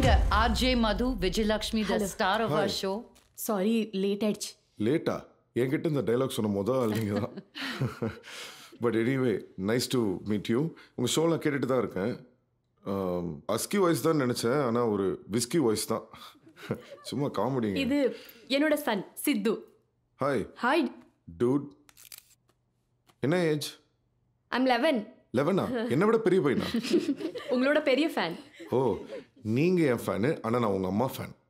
இங்க RJ Madhu, Vijayalakshmi, the star of our show. Sorry, late ஆயிடுச்சு. லேட்டா என்கிட்ட இந்த டைலாக் சொன்ன முதல் ஆள் நீங்க தான். But anyway nice to meet you. உங்கள் ஷோலாம் கேட்டுட்டு தான் இருக்கேன். அஸ்கி வாய்ஸ் தான் நினச்சேன், ஆனால் ஒரு விஸ்கி வாய்ஸ் தான். சும்மா காமெடி. இது என்னோட son Sidhu. Hi. Hi dude. என்ன ஏஜ்? I'm 11. 11ஆ? என்னை விட பெரிய பையனா? உங்களோட பெரிய ஃபேன். ஓ, நீங்கள் என் ஃபேனு, ஆனால் நான் உங்கள் அம்மா ஃபேன்.